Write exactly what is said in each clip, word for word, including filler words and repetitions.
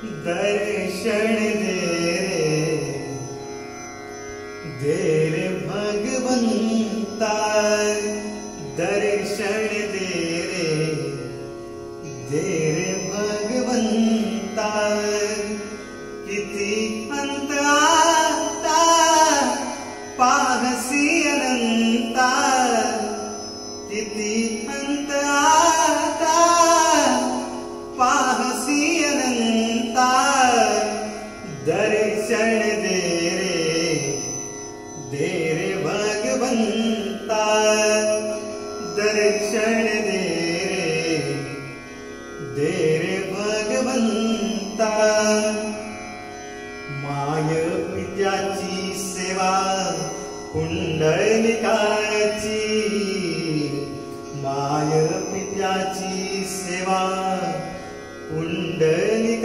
दर्शन दे रे, दे रे भगवंता, दर्शन दे रे, दे रे भगवंता। किती अंत आता पाहसी अनंता, किती अंत आता पाहसी अनंता। दर्शन दे रे, दे रे भगवंता, दर्शन दे रे, दे रे भगवंता। माय पित्याची सेवा पुंडलिकाची, माय पित्याची सेवा पुंडलिकाची।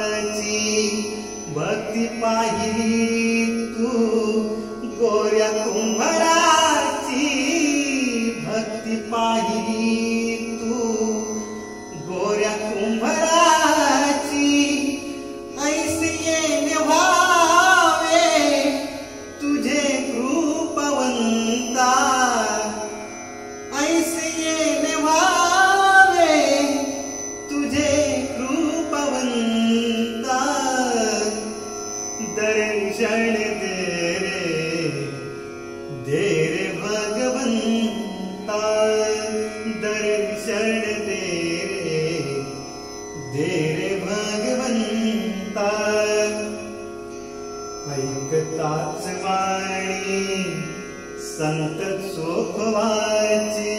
भक्ती पाहिली तू गोऱ्या कुंभाराची, भक्ती पाहिली तू गोऱ्या कुंभाराची। ऐसे ये व्हावे तुझे कृपवंता, ऐसे ये व्हावे तुझे कृपवंता। दर्शन दे रे, दे रे भगवंता, दर्शन दे रे, दे रे भगवंता। ऐकताच वाणी संत चोखवाची,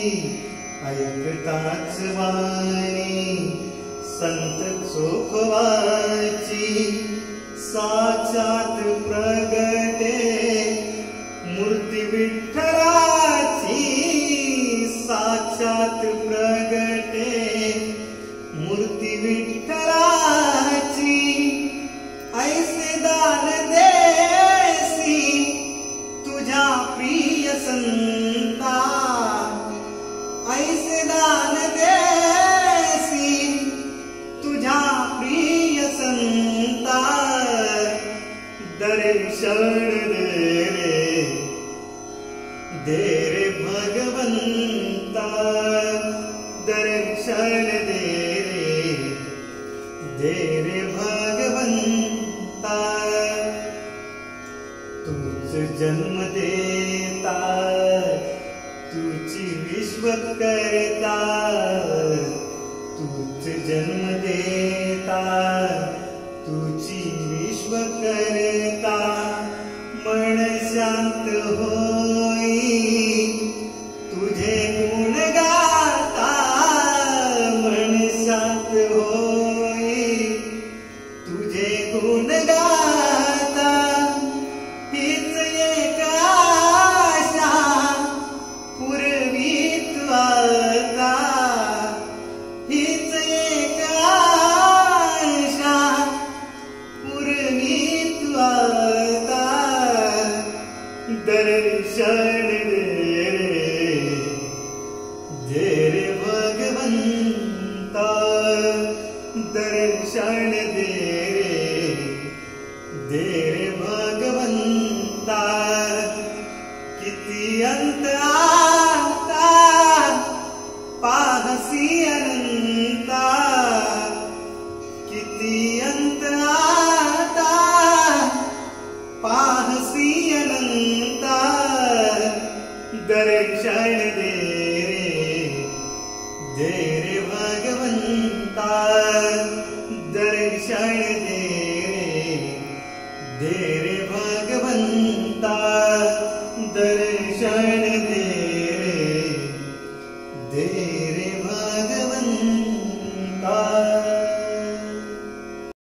ऐकताच वाणी संत चोखवाची। साक्षात प्रगटे मूर्ती विठ्ठलाची, साक्षात प्रगटे मूर्ती विठ्ठलाची। ऐसे दान देसी तुझ्या प्रिय संता, ऐसे दान देसी तुझ्या प्रिय संता। दर्शन दे रे, दे रे भगवंता, दर्शन दे रे, दे रे भगवंता। तूच जन्म देता, तुझी विश्व करता, तूच जन्म देता, तुझी विश्व करता। मन शांत होई तुझे गुण गाता, मन शांत होई तुझे गुण गाता। हीच एक आशा पुरवीत आता, हीच एक आशा पुरवीत आता। दर्शन दे रे, दे रे भगवंता, दर्शन दे रे, दे रे भगवंता। किती अंत आता पाहसी अनंता, किती अंत आता पाहसी अनंता। दर्शन दे रे, दे रे भगवंता, दर्शन